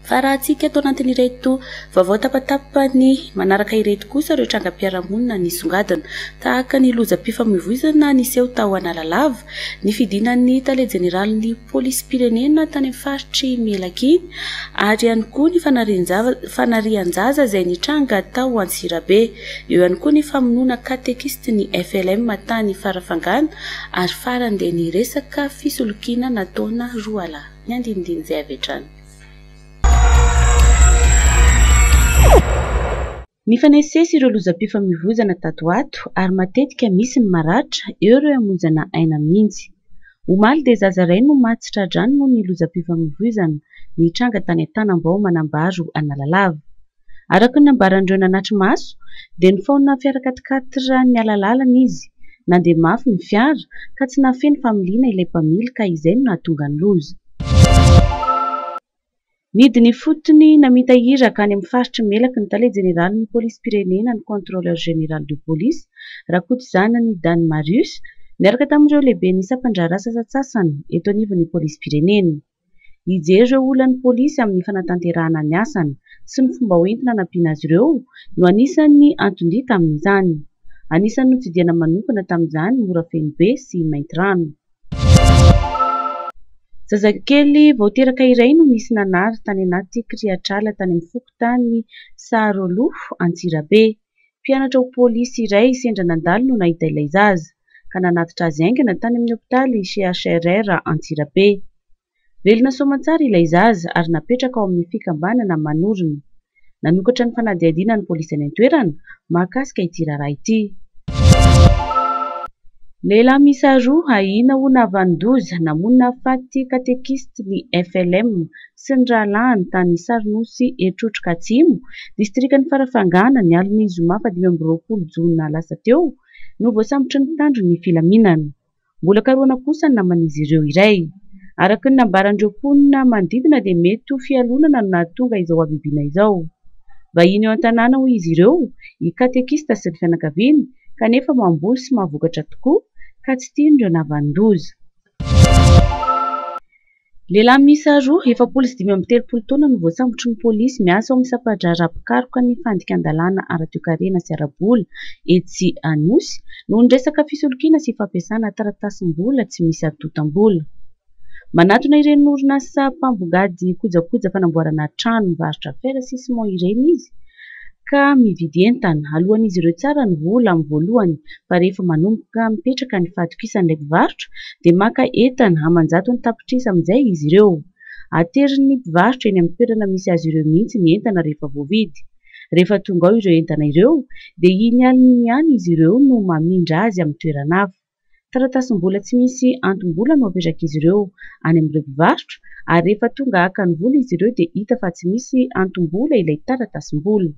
Fa raha antsika atao anatin'ireto vaovao tapatapany manaraka ireto kosa ireo trangam-piarahamonina nisongadina tahaka ny lozam-pifamoivoizana niseho tao Analalava, ny fidinan'ny tale jeneralin'ny polisy-pirenena tany amin'ny faritry Melankiny ary ihany koa ny fanarian-jaza izay nitranga tao Antsirabe, eo ihany koa ny famonoana katekisty ny FLM tany Farafangana ary farany dia ny resaka fisolokiana nataona Roalahy. Ny andinindiny izay avy hatrany. Ny fanesesy ireo lozam-pifamoivoizana tato ato ary matetika misy ny maratra eo ireo hamonjana aina mihitsy. Omaly dia zaza iray no maty tradrano noho ny lozam-pifamoivoizana nitranga tany Antanambao manambaro Analalava. Araka ny nambaran'ireo nanatry maso dia ny faona fiara-katikatira ny alalalana izy, nandeha mafy ny fiara ka tsy nahafeno familiana ilay mpamily ka izay no nahatonga ny loza. Nidiny fotony namitahiraka any amin'ny faritry Melaka ny tale jeneralin'ny polisy-pirenena ny contrôleur général de police Rakotomanga Dan Marius miaraka tamin'ireo lehibe ny sampandrara sasatsasany eto anivon'ny polisy-pirenena. Hijery ireo olan'ny polisy amin'ny fanatanterahana ny asany sy ny fomba hoentina nampiana azy ireo no anisan'ny antony tamin'izany. Anisan'ny notsidihana manokana tamin'izany mora feno be sy mainty rano. Zazakely vao teraka iray no misy nanary tany anaty kriatrala tany amin'ny fokontany Saharolofo Antsirabe. Mpianatra ho polisy iray sendra nandalo no nahita ilay zaza ka nanatitra azy aingana tany amin'ny hopitaly CHRR Antsirabe. Velona soamantsara ilay zaza ary napetraka ao amin'ny fikambanana manorina. Nanokatra ny fanadihadiana ny polisy any an-toerana mahakasika ity raharaha ity. Lehilahy miisa roa ahina ho navandoza namonina faty katekisty ny FLM sy ny rahalahiny tany Sarnosy Etrotroka Atsimo, distrikan'ny Farafangana ny alina zoma 20 Jona lasa teo no voasambotra ny mpitandro ny filaminana. Mbola karoana kosa ny naman'izy ireo iray. Araka ny nambaran'ireo mponina manodidina dia mety ho fialonana no nahatonga izao habibiana izao. Vahiny eo an-tanàna ho izy ireo, i katekista sy ny fianakaviany kanefa mamboly sy mahavokatra tokoa ka tsy tian'ireo navandoza. Lehilahy miisa roa 730 taona no voasambotry ny polisy miasa ao amin'ny sampandrara mpikaroka ny fandikan-dalàna ara-toekarena sy ara-bola etsy Anosy noho ny resaka fisolokiana sy fampiasana taratasim-bola tsy misy atotam-bola. Manatona ireny orinasa mpambongady kojakoja fanamboarana trano mivarotra fera sy simon ireny izy ka mividy entana alohan'izy ireo tsara ny vola amin'ny voalohany, fa rehefa manomboka mipetraka ny fahatokisan'ilay mpivarotra dia maka entana amanjato ny tapitrisa amin'izay izy ireo. Aterin'ny mpivarotra eny amin'ny toerana misy azy ireo mihitsy ny entana rehefa voavidy. Rehefa tonga ao ireo entana ireo dia iny alina iny ihany izy ireo no mamindra azy amin'ny toerana hafa. Taratasim-bola tsy misy antom-bola no apetraka izy ireo any amin'ireo mpivarotra ary rehefa tonga haka ny vola izy ireo dia hita fa tsy misy antom-bola ilay taratasim-bola.